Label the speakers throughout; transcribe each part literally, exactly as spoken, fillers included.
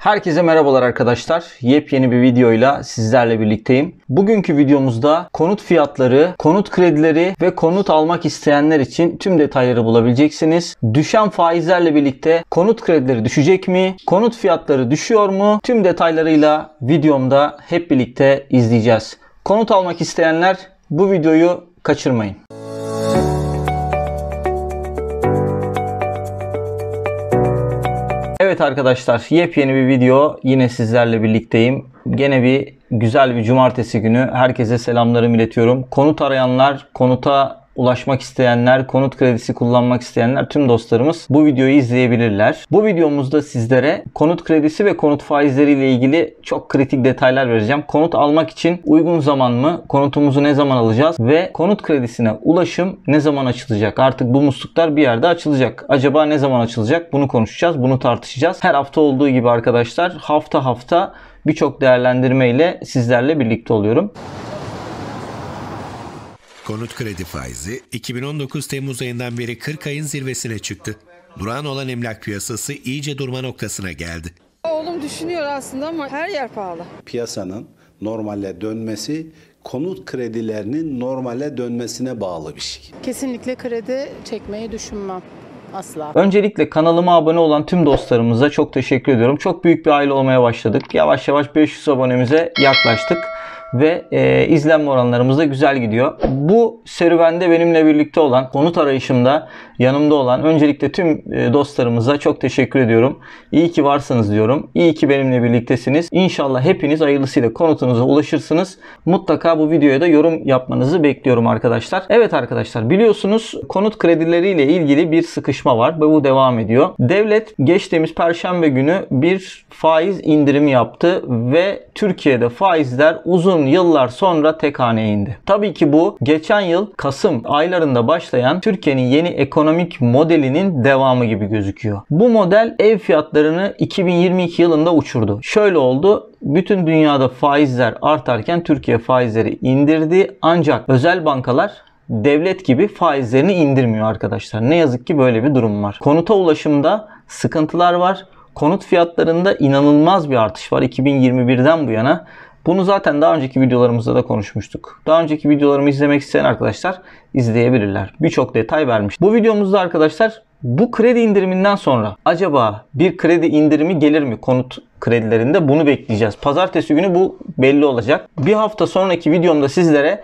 Speaker 1: Herkese merhabalar arkadaşlar. Yepyeni bir videoyla sizlerle birlikteyim. Bugünkü videomuzda konut fiyatları, konut kredileri ve konut almak isteyenler için tüm detayları bulabileceksiniz. Düşen faizlerle birlikte konut kredileri düşecek mi? Konut fiyatları düşüyor mu? Tüm detaylarıyla videomda hep birlikte izleyeceğiz. Konut almak isteyenler bu videoyu kaçırmayın. Evet arkadaşlar, yepyeni bir video, yine sizlerle birlikteyim. Gene bir güzel bir cumartesi günü. Herkese selamlarımı iletiyorum. Konut arayanlar, konuta ulaşmak isteyenler, konut kredisi kullanmak isteyenler, tüm dostlarımız bu videoyu izleyebilirler. Bu videomuzda sizlere konut kredisi ve konut faizleri ile ilgili çok kritik detaylar vereceğim. Konut almak için uygun zaman mı? Konutumuzu ne zaman alacağız? Ve konut kredisine ulaşım ne zaman açılacak? Artık bu musluklar bir yerde açılacak. Acaba ne zaman açılacak? Bunu konuşacağız, bunu tartışacağız. Her hafta olduğu gibi arkadaşlar, hafta hafta birçok değerlendirme ile sizlerle birlikte oluyorum.
Speaker 2: Konut kredi faizi iki bin on dokuz Temmuz ayından beri kırk ayın zirvesine çıktı. Durağan olan emlak piyasası iyice durma noktasına geldi.
Speaker 3: Oğlum düşünüyor aslında ama her yer pahalı.
Speaker 4: Piyasanın normale dönmesi konut kredilerinin normale dönmesine bağlı bir şey.
Speaker 5: Kesinlikle kredi çekmeyi düşünmem. Asla.
Speaker 1: Öncelikle kanalıma abone olan tüm dostlarımıza çok teşekkür ediyorum. Çok büyük bir aile olmaya başladık. Yavaş yavaş beş yüz abonemize yaklaştık. Ve e, izlenme oranlarımız da güzel gidiyor. Bu serüvende benimle birlikte olan, konut arayışımda yanımda olan öncelikle tüm e, dostlarımıza çok teşekkür ediyorum. İyi ki varsınız diyorum. İyi ki benimle birliktesiniz. İnşallah hepiniz hayırlısıyla konutunuza ulaşırsınız. Mutlaka bu videoya da yorum yapmanızı bekliyorum arkadaşlar. Evet arkadaşlar, biliyorsunuz konut kredileriyle ilgili bir sıkışma var ve bu devam ediyor. Devlet geçtiğimiz Perşembe günü bir faiz indirimi yaptı ve Türkiye'de faizler uzun yıllar sonra tek haneye indi. Tabii ki bu geçen yıl Kasım aylarında başlayan Türkiye'nin yeni ekonomik modelinin devamı gibi gözüküyor. Bu model ev fiyatlarını iki bin yirmi iki yılında uçurdu. Şöyle oldu. Bütün dünyada faizler artarken Türkiye faizleri indirdi. Ancak özel bankalar devlet gibi faizlerini indirmiyor arkadaşlar. Ne yazık ki böyle bir durum var. Konuta ulaşımda sıkıntılar var. Konut fiyatlarında inanılmaz bir artış var iki bin yirmi birden bu yana. Bunu zaten daha önceki videolarımızda da konuşmuştuk. Daha önceki videolarımı izlemek isteyen arkadaşlar izleyebilirler. Birçok detay vermiş. Bu videomuzda arkadaşlar bu kredi indiriminden sonra acaba bir kredi indirimi gelir mi konut kredilerinde? Bunu bekleyeceğiz. Pazartesi günü bu belli olacak. Bir hafta sonraki videomda sizlere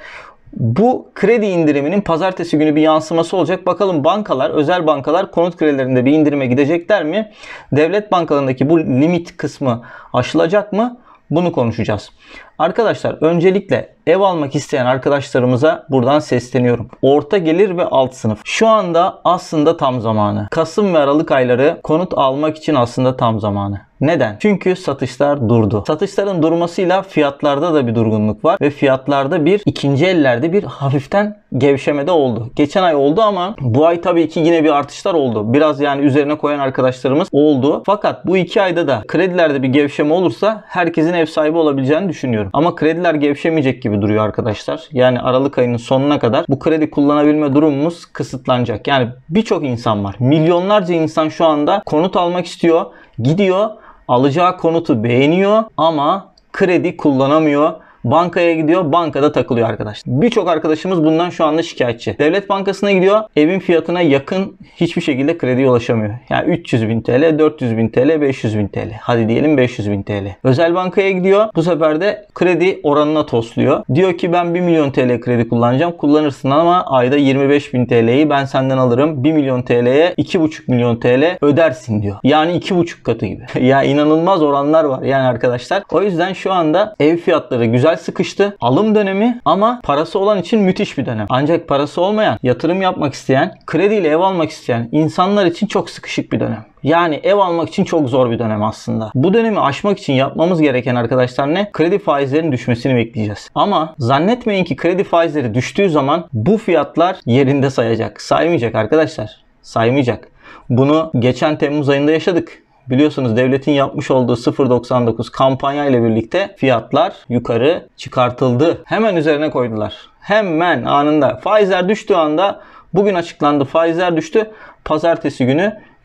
Speaker 1: bu kredi indiriminin pazartesi günü bir yansıması olacak. Bakalım bankalar, özel bankalar konut kredilerinde bir indirime gidecekler mi? Devlet bankalarındaki bu limit kısmı aşılacak mı? Bunu konuşacağız. Arkadaşlar öncelikle ev almak isteyen arkadaşlarımıza buradan sesleniyorum. Orta gelir ve alt sınıf. Şu anda aslında tam zamanı. Kasım ve Aralık ayları konut almak için aslında tam zamanı. Neden? Çünkü satışlar durdu. Satışların durmasıyla fiyatlarda da bir durgunluk var ve fiyatlarda bir ikinci ellerde bir hafiften gevşeme de oldu. Geçen ay oldu ama bu ay tabii ki yine bir artışlar oldu. Biraz yani üzerine koyan arkadaşlarımız oldu. Fakat bu iki ayda da kredilerde bir gevşeme olursa herkesin ev sahibi olabileceğini düşünüyorum. Ama krediler gevşemeyecek gibi duruyor arkadaşlar. Yani Aralık ayının sonuna kadar bu kredi kullanabilme durumumuz kısıtlanacak. Yani birçok insan var. Milyonlarca insan şu anda konut almak istiyor. Gidiyor, alacağı konutu beğeniyor ama kredi kullanamıyor. Bankaya gidiyor, bankada takılıyor arkadaşlar. Birçok arkadaşımız bundan şu anda şikayetçi. Devlet bankasına gidiyor, evin fiyatına yakın hiçbir şekilde krediye ulaşamıyor. Yani üç yüz bin TL, dört yüz bin TL, beş yüz bin TL. Hadi diyelim beş yüz bin TL. Özel bankaya gidiyor, bu sefer de kredi oranına tosluyor. Diyor ki ben bir milyon TL kredi kullanacağım. Kullanırsın ama ayda yirmi beş bin TL'yi ben senden alırım. bir milyon TL'ye iki buçuk milyon TL ödersin diyor. Yani iki buçuk katı gibi. Ya inanılmaz oranlar var yani arkadaşlar. O yüzden şu anda ev fiyatları güzel sıkıştı. Alım dönemi ama parası olan için müthiş bir dönem. Ancak parası olmayan, yatırım yapmak isteyen, krediyle ev almak isteyen insanlar için çok sıkışık bir dönem. Yani ev almak için çok zor bir dönem aslında. Bu dönemi aşmak için yapmamız gereken arkadaşlar ne? Kredi faizlerinin düşmesini bekleyeceğiz. Ama zannetmeyin ki kredi faizleri düştüğü zaman bu fiyatlar yerinde sayacak. Saymayacak arkadaşlar. Saymayacak. Bunu geçen Temmuz ayında yaşadık. Biliyorsunuz devletin yapmış olduğu sıfır virgül doksan dokuz kampanya ile birlikte fiyatlar yukarı çıkartıldı. Hemen üzerine koydular. Hemen anında. Faizler düştüğü anda, bugün açıklandı, faizler düştü. Pazartesi günü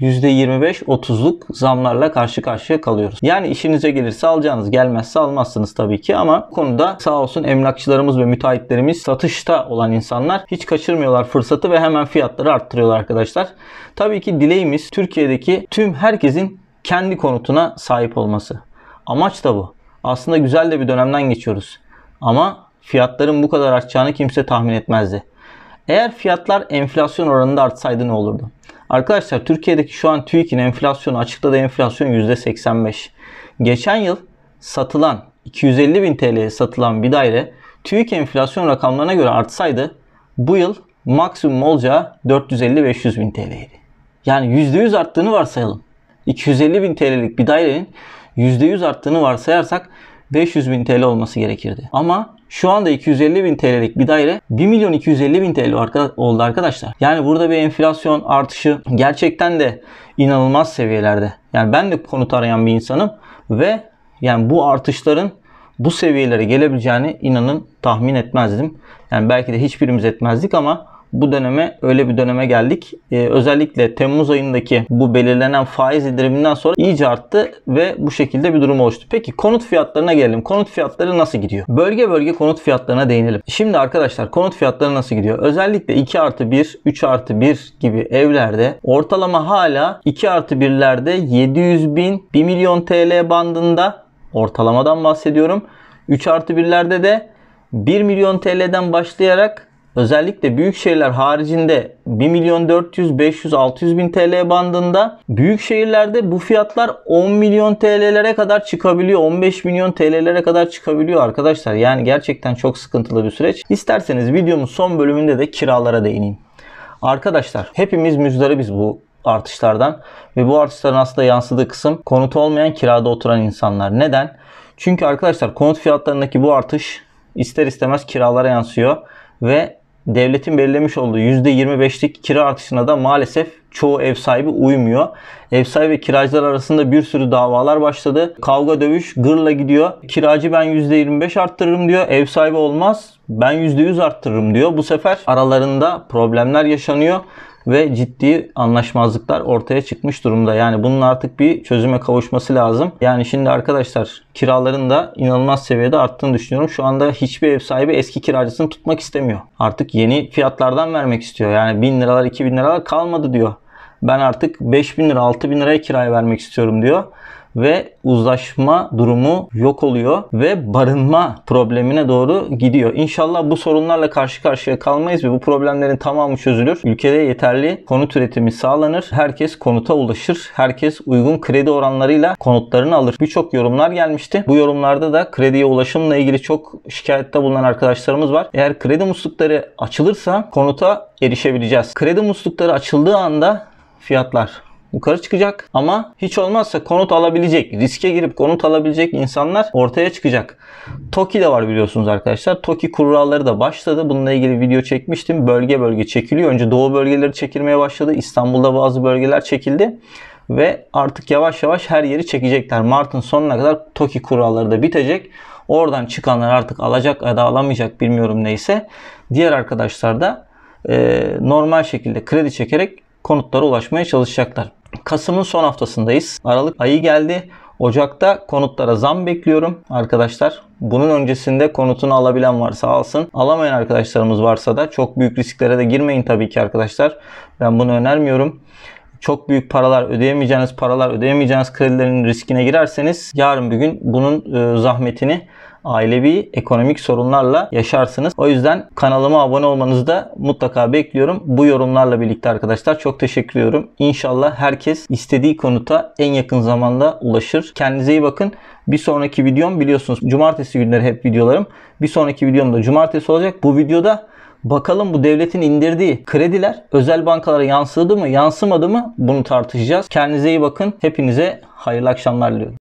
Speaker 1: yüzde yirmi beş otuzluk zamlarla karşı karşıya kalıyoruz. Yani işinize gelirse alacağınız, gelmezse almazsınız tabii ki, ama bu konuda sağ olsun emlakçılarımız ve müteahhitlerimiz, satışta olan insanlar hiç kaçırmıyorlar fırsatı ve hemen fiyatları arttırıyorlar arkadaşlar. Tabii ki dileğimiz Türkiye'deki tüm herkesin kendi konutuna sahip olması. Amaç da bu. Aslında güzel de bir dönemden geçiyoruz. Ama fiyatların bu kadar artacağını kimse tahmin etmezdi. Eğer fiyatlar enflasyon oranında artsaydı ne olurdu? Arkadaşlar Türkiye'deki şu an TÜİK'in enflasyonu, açıkladığı enflasyon yüzde seksen beş. Geçen yıl satılan iki yüz elli bin T L'ye satılan bir daire TÜİK enflasyon rakamlarına göre artsaydı bu yıl maksimum olacağı dört yüz elli beş yüz bin T L'ydi. Yani yüzde yüz arttığını varsayalım. iki yüz elli bin T L'lik bir dairenin yüzde yüz arttığını varsayarsak beş yüz bin T L olması gerekirdi. Ama şu anda iki yüz elli bin T L'lik bir daire bir milyon iki yüz elli bin T L oldu arkadaşlar. Yani burada bir enflasyon artışı gerçekten de inanılmaz seviyelerde. Yani ben de konut arayan bir insanım ve yani bu artışların bu seviyelere gelebileceğini inanın tahmin etmezdim. Yani belki de hiçbirimiz etmezdik ama bu döneme, öyle bir döneme geldik. Ee, özellikle Temmuz ayındaki bu belirlenen faiz indiriminden sonra iyice arttı ve bu şekilde bir durum oluştu. Peki konut fiyatlarına gelelim. Konut fiyatları nasıl gidiyor? Bölge bölge konut fiyatlarına değinelim. Şimdi arkadaşlar konut fiyatları nasıl gidiyor? Özellikle iki artı bir, üç artı bir gibi evlerde ortalama hala iki artı birlerde yedi yüz bin, bir milyon T L bandında, ortalamadan bahsediyorum. üç artı birlerde de bir milyon T L'den başlayarak özellikle büyük şehirler haricinde bir milyon dört yüz, beş yüz, altı yüz bin T L bandında, büyük şehirlerde bu fiyatlar on milyon T L'lere kadar çıkabiliyor. on beş milyon T L'lere kadar çıkabiliyor arkadaşlar. Yani gerçekten çok sıkıntılı bir süreç. İsterseniz videomun son bölümünde de kiralara değineyim. Arkadaşlar hepimiz müzdaribiz bu artışlardan ve bu artışların aslında yansıdığı kısım konutu olmayan, kirada oturan insanlar. Neden? Çünkü arkadaşlar konut fiyatlarındaki bu artış ister istemez kiralara yansıyor ve devletin belirlemiş olduğu yüzde yirmi beşlik kira artışına da maalesef çoğu ev sahibi uymuyor. Ev sahibi ve kiracılar arasında bir sürü davalar başladı. Kavga dövüş gırla gidiyor. Kiracı ben yüzde yirmi beş arttırırım diyor. Ev sahibi olmaz, ben yüzde yüz arttırırım diyor. Bu sefer aralarında problemler yaşanıyor ve ciddi anlaşmazlıklar ortaya çıkmış durumda. Yani bunun artık bir çözüme kavuşması lazım. Yani şimdi arkadaşlar kiraların da inanılmaz seviyede arttığını düşünüyorum. Şu anda hiçbir ev sahibi eski kiracısını tutmak istemiyor. Artık yeni fiyatlardan vermek istiyor. Yani bin liralar, iki bin liralar kalmadı diyor. Ben artık beş bin lira, altı bin liraya kiraya vermek istiyorum diyor. Ve uzlaşma durumu yok oluyor ve barınma problemine doğru gidiyor. İnşallah bu sorunlarla karşı karşıya kalmayız ve bu problemlerin tamamı çözülür. Ülkede yeterli konut üretimi sağlanır. Herkes konuta ulaşır. Herkes uygun kredi oranlarıyla konutlarını alır. Birçok yorumlar gelmişti. Bu yorumlarda da krediye ulaşımla ilgili çok şikayette bulunan arkadaşlarımız var. Eğer kredi muslukları açılırsa konuta erişebileceğiz. Kredi muslukları açıldığı anda fiyatlar yukarı çıkacak ama hiç olmazsa konut alabilecek, riske girip konut alabilecek insanlar ortaya çıkacak. TOKİ de var biliyorsunuz arkadaşlar. TOKİ kuralları da başladı. Bununla ilgili video çekmiştim. Bölge bölge çekiliyor. Önce doğu bölgeleri çekilmeye başladı. İstanbul'da bazı bölgeler çekildi. Ve artık yavaş yavaş her yeri çekecekler. Mart'ın sonuna kadar TOKİ kuralları da bitecek. Oradan çıkanlar artık alacak ya da alamayacak, bilmiyorum neyse. Diğer arkadaşlar da e, normal şekilde kredi çekerek konutlara ulaşmaya çalışacaklar. Kasım'ın son haftasındayız. Aralık ayı geldi. Ocak'ta konutlara zam bekliyorum arkadaşlar. Bunun öncesinde konutunu alabilen varsa alsın. Alamayan arkadaşlarımız varsa da çok büyük risklere de girmeyin tabii ki arkadaşlar. Ben bunu önermiyorum. Çok büyük paralar ödeyemeyeceğiniz, paralar ödeyemeyeceğiniz kredilerin riskine girerseniz yarın bir gün bunun e, zahmetini ailevi ekonomik sorunlarla yaşarsınız. O yüzden kanalıma abone olmanızı da mutlaka bekliyorum. Bu yorumlarla birlikte arkadaşlar çok teşekkür ediyorum. İnşallah herkes istediği konuta en yakın zamanda ulaşır. Kendinize iyi bakın. Bir sonraki videom biliyorsunuz cumartesi günleri hep videolarım. Bir sonraki videom da cumartesi olacak. Bu videoda bakalım bu devletin indirdiği krediler özel bankalara yansıdı mı, yansımadı mı bunu tartışacağız. Kendinize iyi bakın. Hepinize hayırlı akşamlar diliyorum.